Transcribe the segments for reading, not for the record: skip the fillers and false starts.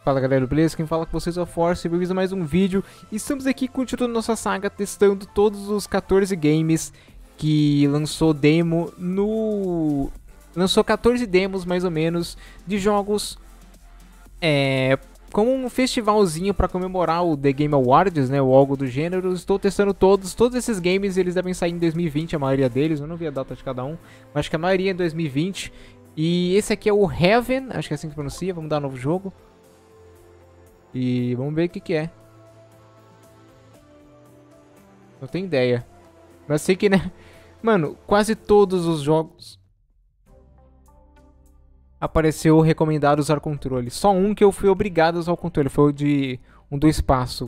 Fala galera, beleza? Quem fala com vocês é o Force, bem-vindos a mais um vídeo. Estamos aqui continuando nossa saga, testando todos os 14 games que lançou demo no... Lançou 14 demos, mais ou menos, de jogos como um festivalzinho para comemorar o The Game Awards, né, ou algo do gênero. Estou testando todos esses games, eles devem sair em 2020, a maioria deles. Eu não vi a data de cada um, mas acho que a maioria é em 2020. E esse aqui é o Heaven, acho que é assim que pronuncia, vamos dar um novo jogo. E vamos ver o que é. Não tenho ideia. Mas sei que, né? Mano, quase todos os jogos apareceu recomendado usar controle. Só um que eu fui obrigado a usar o controle. Foi o de um do espaço.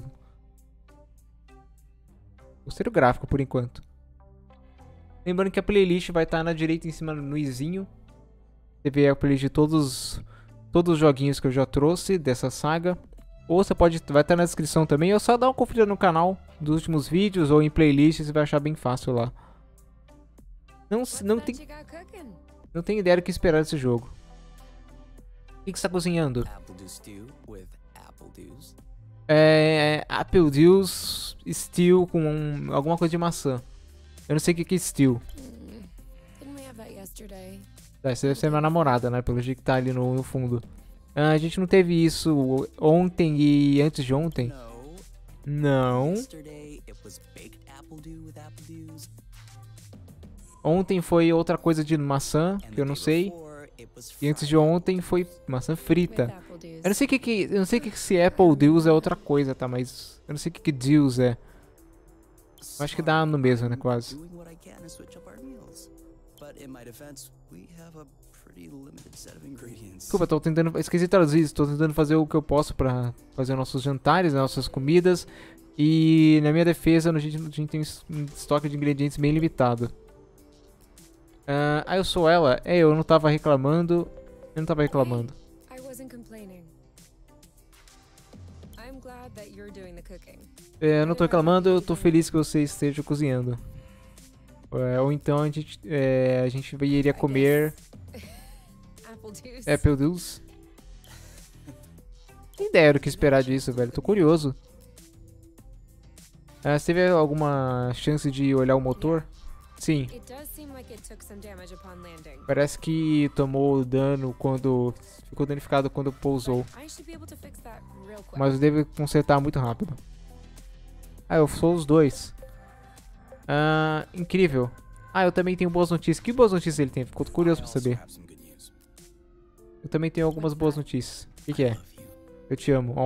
Gostei do gráfico por enquanto. Lembrando que a playlist vai estar na direita em cima no izinho. Você vê a playlist de todos os joguinhos que eu já trouxe dessa saga. Ou você vai estar na descrição também, ou só dá uma conferida no canal dos últimos vídeos ou em playlists, você vai achar bem fácil lá. Não tem ideia do que esperar desse jogo. O que você está cozinhando? Apple Juice Stew com alguma coisa de maçã. Eu não sei o que é Stew. Essa deve ser minha namorada, né? Pelo jeito que tá ali no fundo. A gente não teve isso ontem e antes de ontem. Não. Ontem foi outra coisa de maçã, que eu não sei. E antes de ontem foi maçã frita. Eu não sei o que se Apple Juice é outra coisa, tá? Mas eu não sei o que Juice é. Eu acho que dá no mesmo, né? Quase. Desculpa, tô tentando. Esqueci de traduzir isso. Tô tentando fazer o que eu posso pra fazer nossos jantares, nossas comidas. E na minha defesa, a gente tem um estoque de ingredientes bem limitado. Eu sou ela? Eu não tava reclamando. Eu não tava reclamando. Eu não tô reclamando, eu tô feliz que você esteja cozinhando. Ou então a gente iria comer Apple Juice. Nem ideia do que esperar disso, velho. Tô curioso. Você teve alguma chance de olhar o motor? Sim. Parece que tomou dano quando... Ficou danificado quando pousou. Mas eu devo consertar muito rápido. Eu sou os dois. Incrível. Eu também tenho boas notícias. Que boas notícias ele tem? Ficou curioso pra saber. Eu também tenho algumas boas notícias. O que é? Eu te amo.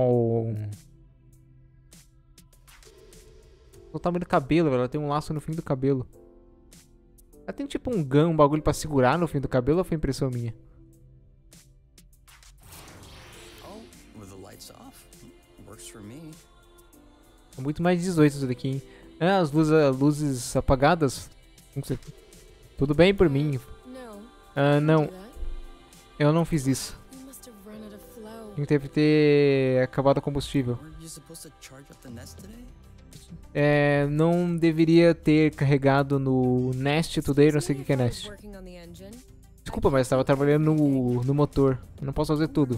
O tamanho do cabelo, velho. Ela tem um laço no fim do cabelo. Ela tem tipo um bagulho pra segurar no fim do cabelo, ou foi impressão minha? É muito mais 18 isso daqui, hein? As luzes apagadas. Tudo bem por mim. Não. Eu não fiz isso. Deve ter acabado o combustível. Não deveria ter carregado no Nest Today, não sei o que é Nest. Desculpa, mas estava trabalhando no motor. Eu não posso fazer tudo.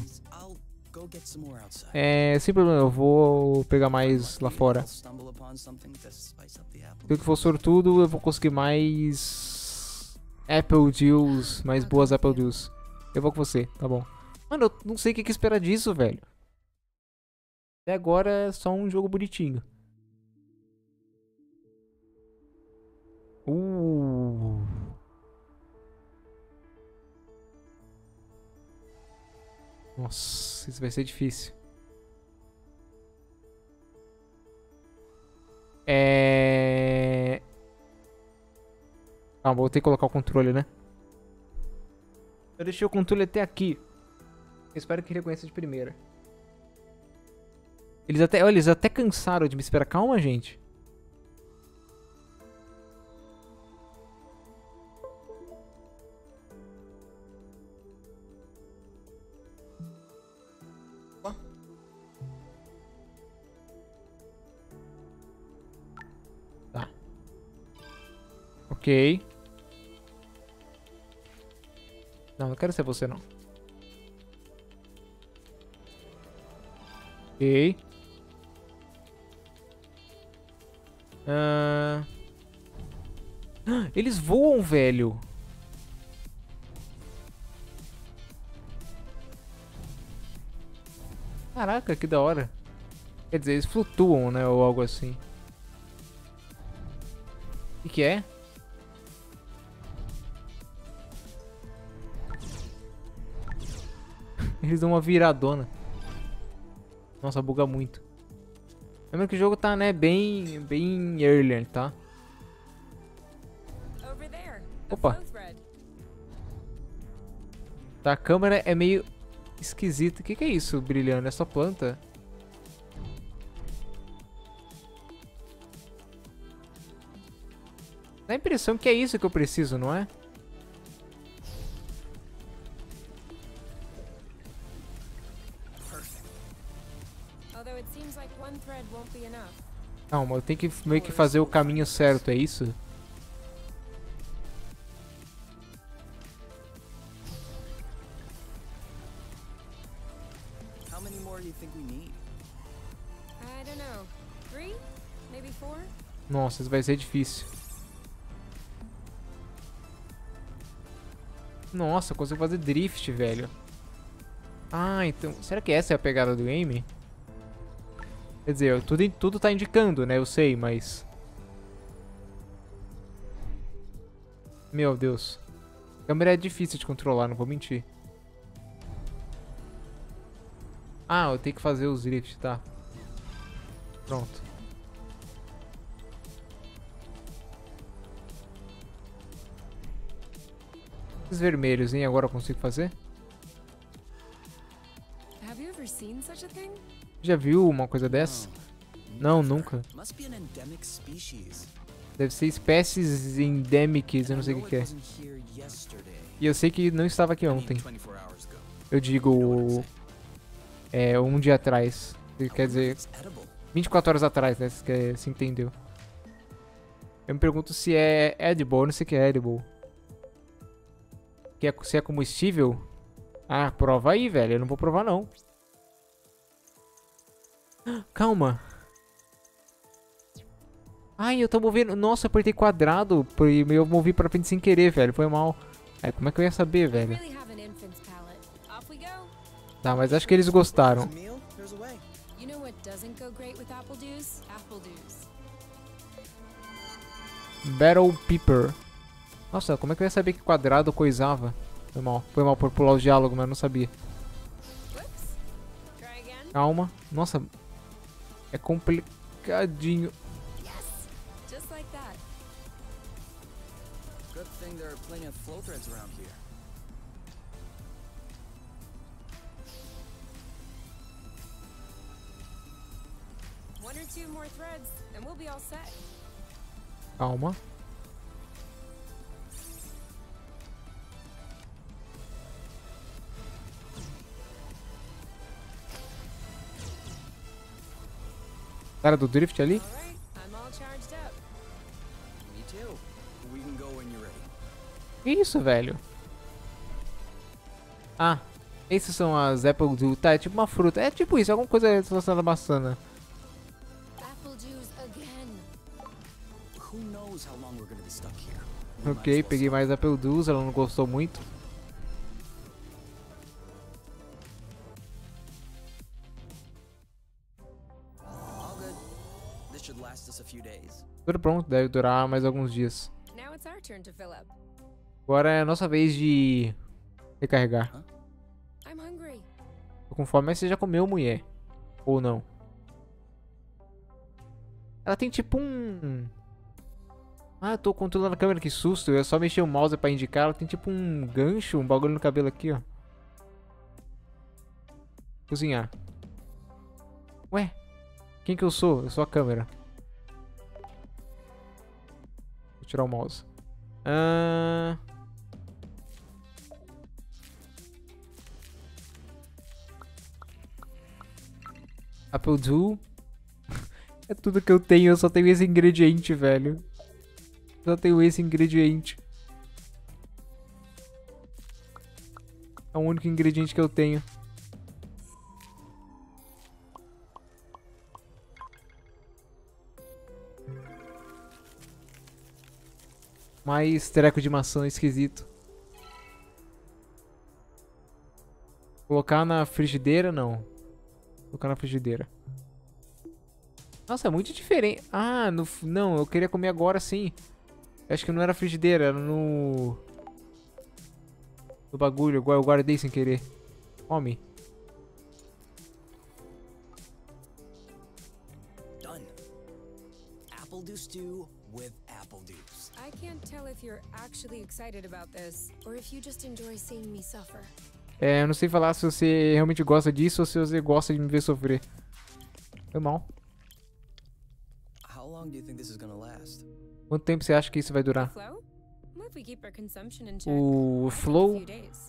Sem problema, eu vou pegar mais lá fora. Se eu que for sortudo, eu vou conseguir mais Apple Juice, mais boas Apple Juice. Eu vou com você, tá bom. Mano, eu não sei o que esperar disso, velho. Até agora é só um jogo bonitinho. Nossa, isso vai ser difícil. Vou ter que colocar o controle, né? Eu deixei o controle até aqui. Eu espero que ele reconheça de primeira. Eles até cansaram de me esperar. Calma, gente. Tá. Ok. Não quero ser você, não. Ok. Eles voam, velho. Caraca, que da hora. Quer dizer, eles flutuam, né? Ou algo assim. O que é? Eles dão uma viradona. Nossa, buga muito. Lembra que o jogo tá, né, bem early, tá? Opa. Tá, a câmera é meio esquisita. O que é isso brilhando? É só planta? Dá a impressão que é isso que eu preciso, não é? Calma, eu tenho que meio que fazer o caminho certo, é isso? Nossa, isso vai ser difícil. Nossa, eu consigo fazer drift, velho. Ah, então... Será que essa é a pegada do game? Quer dizer, tudo tá indicando, né? Eu sei, mas... Meu Deus. A câmera é difícil de controlar, não vou mentir. Ah, eu tenho que fazer os drifts, tá. Pronto. Esses vermelhos, hein? Agora eu consigo fazer? Já viu uma coisa dessa? Não, nunca. Deve ser espécies endêmicas, eu não sei o que é. E eu sei que não estava aqui ontem. Eu digo... um dia atrás. Quer dizer... 24 horas atrás, né? Se entendeu. Eu me pergunto se é edible, eu não sei o que é edible. Se é comestível? Ah, prova aí, velho. Eu não vou provar, não. Calma. Ai, eu tô movendo... Nossa, eu apertei quadrado e eu movi pra frente sem querer, velho. Foi mal. Como é que eu ia saber, velho? Tá, mas acho que eles gostaram. Battle Pepper. Nossa, como é que eu ia saber que quadrado coisava? Foi mal por pular o diálogo, mas eu não sabia. Calma. Nossa, é complicadinho. Calma. Cara do drift ali? Que isso, velho? Ah, esses são as Apple Dew. Tá, é tipo uma fruta. É tipo isso, alguma coisa relacionada à maçã, né? Ok, peguei mais Apple Dews, ela não gostou muito. Tudo pronto, deve durar mais alguns dias. Agora é a nossa vez de recarregar. Tô com fome, mas você já comeu, mulher? Ou não? Ela tem tipo um... Ah, eu tô controlando a câmera, que susto. Eu só mexi o mouse pra indicar. Ela tem tipo um gancho, um bagulho no cabelo aqui, ó. Cozinhar. Ué? Quem que eu sou? Eu sou a câmera. Vou tirar o mouse. Apple Dew. É tudo que eu tenho, eu só tenho esse ingrediente, velho. Só tenho esse ingrediente. É o único ingrediente que eu tenho. Mais treco de maçã esquisito. Colocar na frigideira, não. Colocar na frigideira. Nossa, é muito diferente. Ah, não, eu queria comer agora sim. Acho que não era frigideira, era no bagulho. Eu guardei sem querer. Come. Done. Apple dew stew with apple dews. I can't tell if you're actually excited about this or if you just enjoy seeing me suffer. Eu não sei falar se você realmente gosta disso ou se você gosta de me ver sofrer. Foi mal. How long do you think this is gonna last? Quanto tempo você acha que isso vai durar? Flow? Well, if we keep our consumption in check, O I think a flow? few days.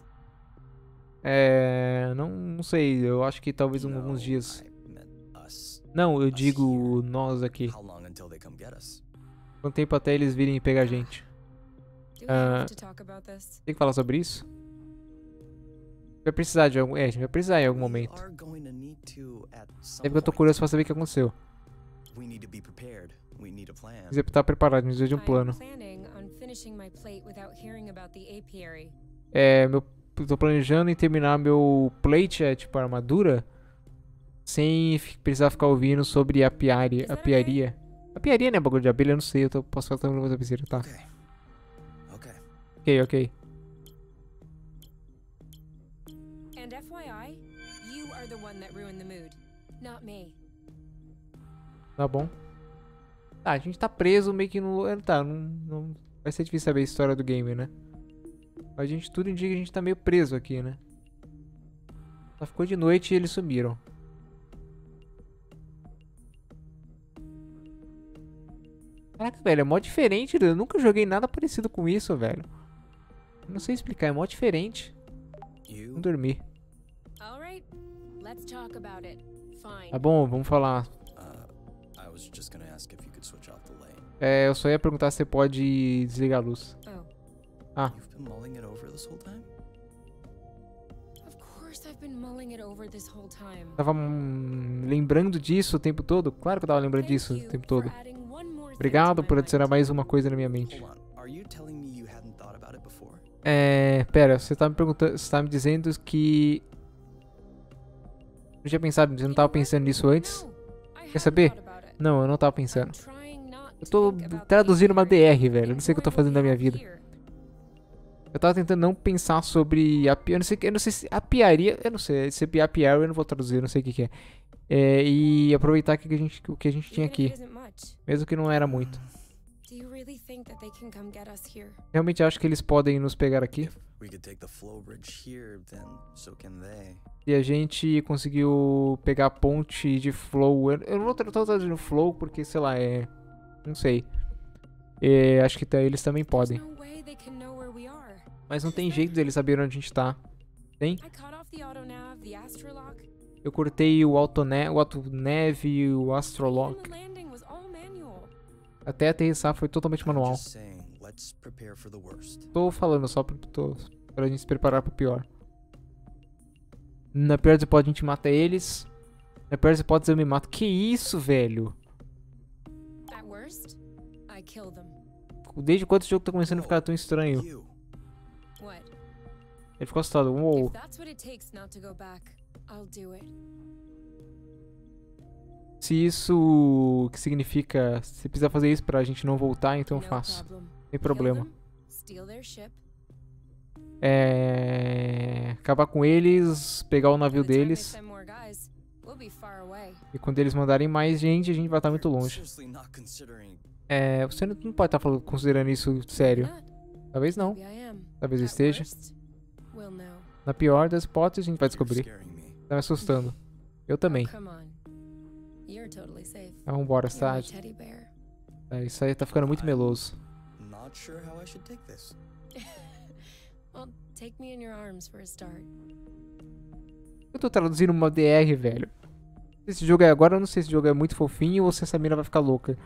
Não sei. Eu acho que talvez alguns dias. I meant us. Não, eu Us digo here. nós aqui. How long until they come get us? Quanto tempo até eles virem pegar a gente? Do we have to talk about this? Tem que falar sobre isso? Vai precisar de algum... a gente vai precisar em algum momento. We are going to need to at some É porque eu tô point. curioso pra saber o que aconteceu. We need to be prepared. We need a plan. Precisa estar preparado, precisa de um I'm plano. planning on finishing my plate without hearing about the apiary. Eu tô planejando em terminar meu plate, tipo armadura, sem precisar ficar ouvindo sobre apiaria. Apiaria. Apiaria, né? Bagulho de abelha, eu não sei. Posso falar também outra besteira, tá? Okay. Ok. And FYI, you are the one that ruined the mood, not me. Tá bom. Tá, a gente tá preso meio que no... Tá, não... Vai ser difícil saber a história do game, né? Mas tudo indica que a gente tá meio preso aqui, né? Só ficou de noite e eles sumiram. Caraca, velho, é mó diferente. Eu nunca joguei nada parecido com isso, velho. Eu não sei explicar, é mó diferente. You Vamos dormir. All right, let's talk about it. Fine. Tá bom, vamos falar. I was just gonna ask if you could switch off the light. Eu só ia perguntar se você pode desligar a luz. Oh, You've been mulling it over this whole time? of course I've been mulling it over this whole time. Tava lembrando disso o tempo todo? Claro que eu tava lembrando Thank disso o you tempo for todo. adding one more thing Obrigado to my por adicionar mind. mais uma coisa na minha mente. Hold on. Are you telling me you hadn't thought about it before? Pera, você tá me perguntando, você tá me dizendo que eu tinha pensado, você não tava pensando nisso antes? No, I haven't saber? thought about it. Não, eu não tava I'm pensando. trying not Eu to tô think about the traduzindo uma apiary DR, velho. Eu não sei o que eu tô and fazendo da minha what we vida. have here. Eu tava tentando não pensar sobre eu não sei se apiaria, eu não sei, se apiário eu não vou traduzir, eu não sei o que que é. E aproveitar o que a gente tinha Even if aqui, it isn't much, mesmo que não era muito. do you really think that they can come get us here? Realmente acho que eles podem nos pegar aqui. We could take the flow bridge here, then so can they. E a gente conseguiu pegar a ponte de flow. Eu não tô traduzindo flow porque, sei lá, não sei. Acho que eles também podem. There's no way they can know where we are. Mas não tem jeito deles saberem onde a gente tá. Tem? I cut off the autonav, the astrolock. Eu cortei o autoneve e o astrolock. Even the landing was all manual. Até aterrissar foi totalmente I'm manual. just saying, let's prepare for the worst. Tô falando só pra gente se preparar pro pior. Na pior das hipóteses a gente mata eles. Na pior das hipóteses eu me mato. Que isso, velho? At worst, I kill them. Desde quando esse jogo tá começando a ficar tão estranho? You. What? Ele ficou assustado. Uou. If that's what it takes not to go back, I'll do it. Se isso que significa, se precisar fazer isso pra gente não voltar, então eu No faço. problem. Sem Kill problema. them, steal their ship. Acabar com eles, pegar o navio By the time they deles. send more guys, we'll be far away. E quando eles mandarem mais gente, a gente vai estar muito longe. Seriously not considering. Você não pode estar considerando isso sério. Not. Não. Maybe I am. Talvez eu At esteja. worst, we'll know. Na pior das hipóteses, a gente vai You're descobrir. scaring me. Tá me assustando. Eu também. Oh, come on. You're totally safe. Então, vambora, You're tá? my teddy bear. Isso aí tá ficando muito meloso. Not sure how I should take this. Well, take me in your arms for a start. Eu tô traduzindo uma DR, velho. Se esse jogo é agora, eu não sei se esse jogo é muito fofinho ou se essa mina vai ficar louca.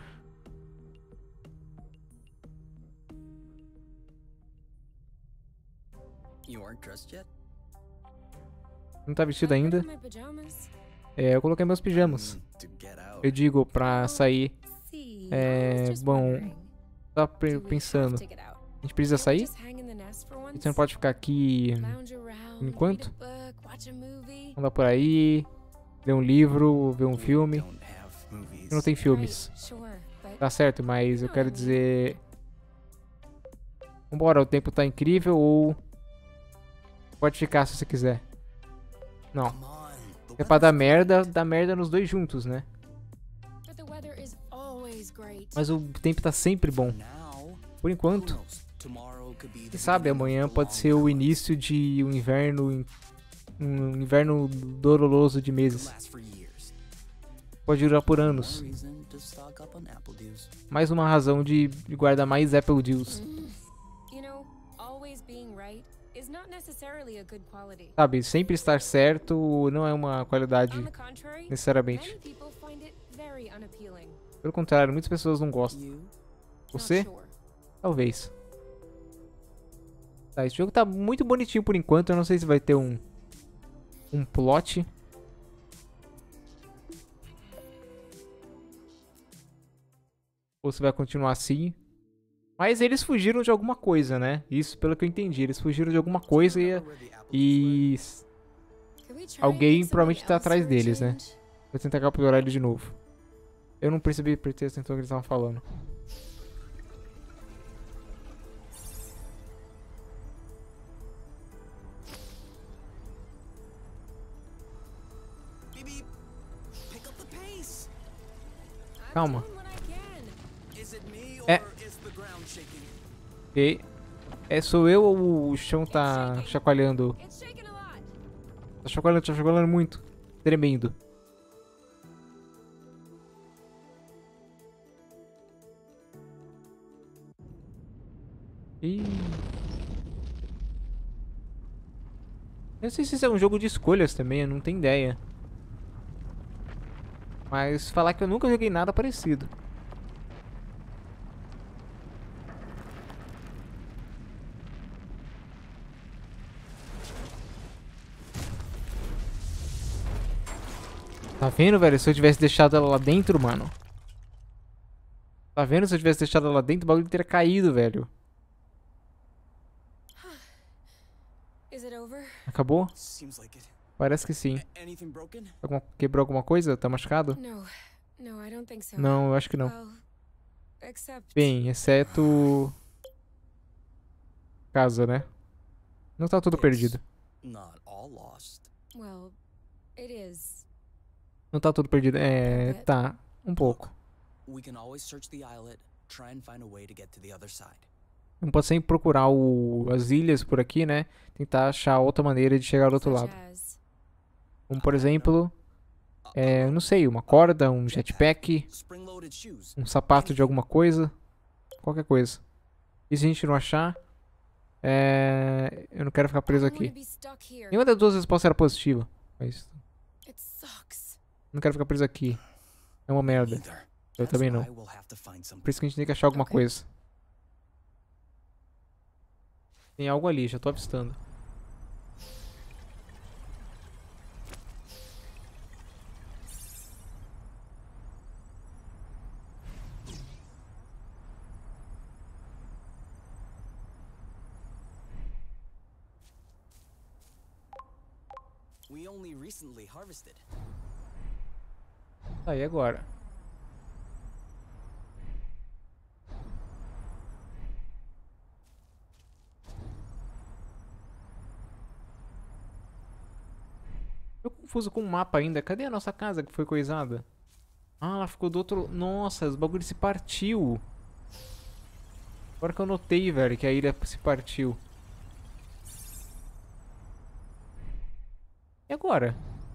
You aren't dressed yet? Não tá vestido I put ainda? on my pajamas. Eu coloquei meus pijamas. To get out. Eu digo pra sair. See, É, I was just bom, wondering, tá do we have pensando. to get out? A gente precisa sair? Just hang in the nest for once? Você não pode ficar aqui. Lounge around, enquanto? read a book, watch a movie. Andar por aí, ler um livro, ver um filme. Don't have movies. Não tem filmes. Right, sure, but Tá certo, mas eu quero dizer. Vambora, o tempo tá incrível ou. Pode ficar se você quiser. Não. Come on. The É pra dar weather's merda, dá merda nos dois juntos, né? but the weather is always great. Mas o tempo tá sempre bom. now. Por Who enquanto. knows? Tomorrow could be the Quem sabe beginning amanhã of the pode long ser o gauntlet. início de um inverno. Um inverno doloroso de Could meses. last for years. Pode durar por More anos. reason to stock up on apple juice. Mais uma razão de guardar mais Apple Juice. You know, always being right is not necessarily a good quality. Sabe, sempre estar certo não é uma qualidade On the contrary, necessariamente. many people find it very unappealing. Pelo contrário, muitas pessoas não gostam. You? Você? Not sure. Talvez. Tá, esse jogo tá muito bonitinho por enquanto. Eu não sei se vai ter um plot. Ou se vai continuar assim. Mas eles fugiram de alguma coisa, né? Isso pelo que eu entendi. Eles fugiram de alguma coisa Remember where the apple e Could we try alguém somebody provavelmente tá else atrás for a deles, né? change? vou tentar capturar ele de novo. Eu não percebi pretexto então que eles estavam falando. Beep, beep. Pick up the pace. I'm Calma. doing what I can. Is it me É. or is the ground shaking? Ok. Sou eu ou o chão tá chacoalhando? It's shaking a lot. Tá chacoalhando muito. Tremendo. Ih. Eu não sei se isso é um jogo de escolhas também, eu não tenho ideia. Mas falar que eu nunca joguei nada parecido. Tá vendo, velho? Se eu tivesse deixado ela lá dentro, mano. Tá vendo? Se eu tivesse deixado ela lá dentro, o bagulho teria caído, velho. Is it over? Acabou? Seems like it. Parece que sim. Anything broken? Quebrou alguma coisa? Tá machucado? No. No, I don't think so. Não, eu acho que não. Well, except Bem, exceto... casa, né? Não tá tudo perdido. Not all lost. well, it is. Não tá tudo perdido. Tá. Um pouco. We can always search the islet, try and find a way to get to the other side. Não pode sempre procurar as ilhas por aqui, né? Tentar achar outra maneira de chegar do outro Such lado. as. Como, por exemplo, eu não sei, uma corda, um jetpack, Spring-loaded shoes. um sapato de alguma coisa. Qualquer coisa. E se a gente não achar, eu não quero ficar I preso don't wanna aqui. be stuck here. Nenhuma das duas respostas era positiva. Mas It sucks. não quero ficar preso aqui. É uma merda. Neither. Eu That's também não. why we'll have to find something. Por isso que a gente tem que achar alguma Ok. coisa. Tem algo ali, já tô avistando. We only recently harvested. Tá, e agora? Tô confuso com o mapa ainda. Cadê a nossa casa que foi coisada? Ah, ela ficou do outro... Nossa, os bagulhos se partiu. Agora que eu notei, velho, que a ilha se partiu. E agora?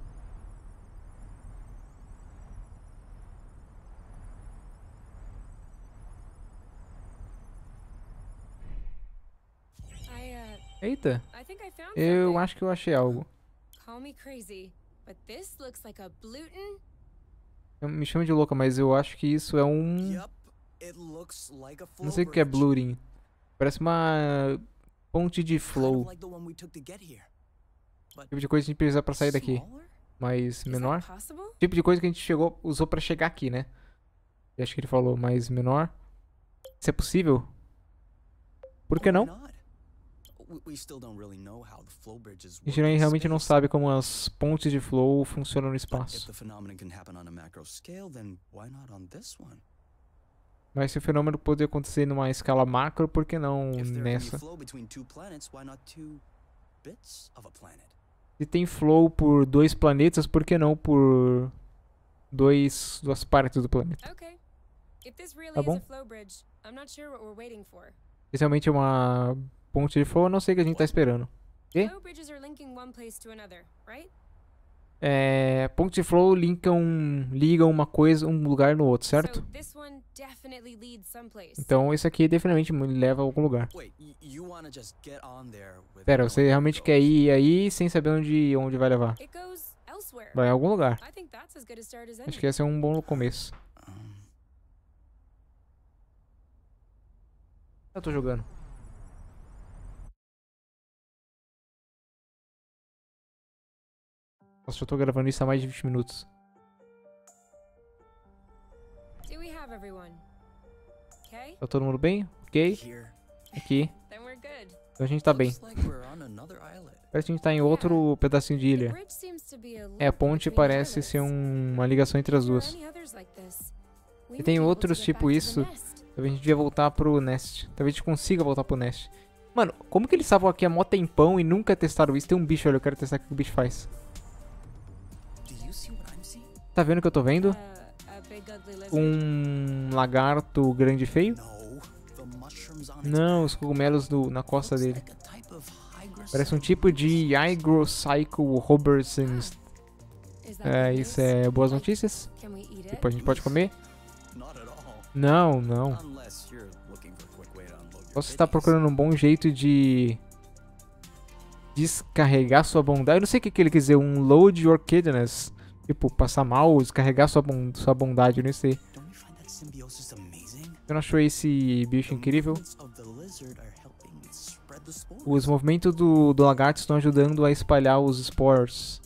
Eita, I think I found eu something. acho que eu achei algo. Call me crazy, but this looks like a gluten. Me chama de louca, mas eu acho que isso é um... Yup. It looks like a flow Não sei o que é bridge. blurring. Parece uma ponte de Kind flow. of like the one we took to get here. Tipo de coisa que a gente precisa pra sair daqui. Smaller? Mas Is menor. that possible? Tipo de coisa que a gente usou pra chegar aqui, né? Eu acho que ele falou mais menor. Isso é possível? Por que não? A gente realmente não sabe como as pontes de flow funcionam no espaço. Mas se o fenômeno pode acontecer numa escala macro, por que não nessa? Se tem flow por 2 planetas, por que não por duas partes do planeta? Okay. If this really Tá is bom? a flow bridge, I'm not sure what we're waiting for. Especialmente uma ponte de flow, eu não sei o que a gente tá esperando. E? Flow bridges are linking one place to another, right? Ponte de flow ligam uma coisa, um lugar no outro, certo? So this one definitely leads someplace. Então isso aqui definitivamente me leva a algum lugar. Pera, você realmente quer ir aí sem saber onde vai levar? It goes elsewhere. Vai em algum lugar. I think that's as good a start as Acho any. que esse é um bom começo. Eu tô jogando. Nossa, eu tô gravando isso há mais de 20 minutos. Do we have everyone? Okay? Tá todo mundo bem? Ok? Aqui. Then we're good. Então a gente tá bem. Parece que a gente tá em outro pedacinho de The ilha. bridge seems to be a A link ponte between parece islets. ser uma ligação entre as There are duas. any others like this. We E may tem be able outros to get tipo back to the isso. nest. Talvez a gente devia voltar pro Nest. Talvez a gente consiga voltar pro Nest. Mano, como que eles estavam aqui há mó tempão e nunca testaram isso? Tem um bicho ali, eu quero testar o que o bicho faz. Tá vendo o que eu tô vendo? A big ugly lizard. Um lagarto grande e feio? Não, os cogumelos na costa dele. Parece um tipo de Hygrocycle robertsons. Is that good Isso news? é boas notícias? Can we eat it? Tipo, a gente pode comer? Não, não. Você está procurando um bom jeito de descarregar sua bondade. Eu não sei o que ele quer dizer. Um load your kidness. Tipo, passar mal, descarregar sua bondade. Eu não sei. Você não achou esse bicho incrível? Os movimentos do lagarto estão ajudando a espalhar os spores.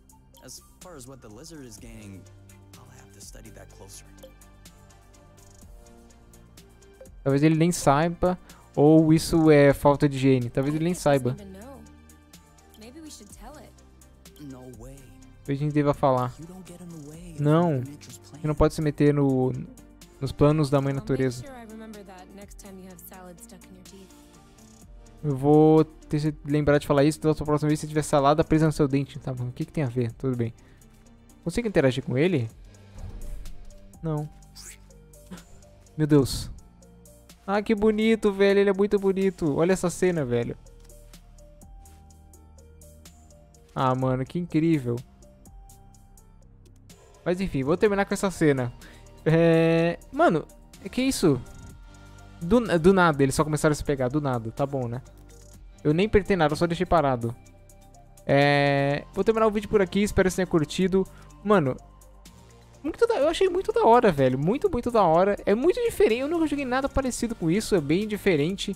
Talvez ele nem saiba, ou isso é falta de higiene. Talvez ele nem saiba. Even know. Maybe we should tell it. Talvez a gente deva falar. Não, você não pode se meter nos planos da mãe I'll natureza. make sure I remember that next time you have salad stuck in your teeth. Eu vou ter que lembrar de falar isso da próxima vez se tiver salada presa no seu dente. Tá bom, o que tem a ver? Tudo bem. Consigo interagir com ele? Não. Meu Deus. Ah, que bonito, velho. Ele é muito bonito. Olha essa cena, velho. Ah, mano, que incrível. Mas enfim, vou terminar com essa cena. Mano, que isso? Do nada, eles só começaram a se pegar. Do nada, tá bom, né? Eu nem apertei nada, eu só deixei parado. Vou terminar o vídeo por aqui. Espero que você tenha curtido. Mano, eu achei muito da hora, velho. Muito, muito da hora. É muito diferente. Eu nunca joguei nada parecido com isso. É bem diferente.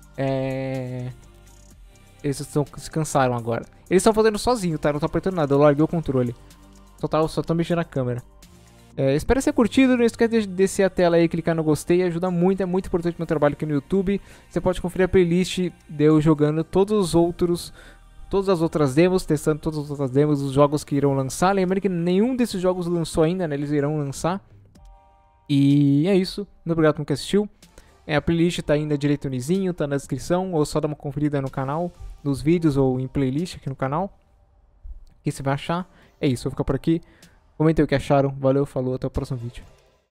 Eles se cansaram agora. Eles estão fazendo sozinho, tá? Não tô apertando nada. Eu larguei o controle. Só tô mexendo na câmera. Espero que você tenha curtido. Não esqueça de descer a tela aí e clicar no gostei. Ajuda muito. É muito importante meu trabalho aqui no YouTube. Você pode conferir a playlist de eu jogando todas as outras demos, testando todas as outras demos, os jogos que irão lançar. Lembrando que nenhum desses jogos lançou ainda, né? Eles irão lançar. E é isso. Muito obrigado por quem assistiu. A playlist tá ainda direitonezinho, tá na descrição. Ou só dá uma conferida no canal, nos vídeos ou em playlist aqui no canal. O que você vai achar? É isso, eu vou ficar por aqui. Comentem o que acharam. Valeu, falou, até o próximo vídeo.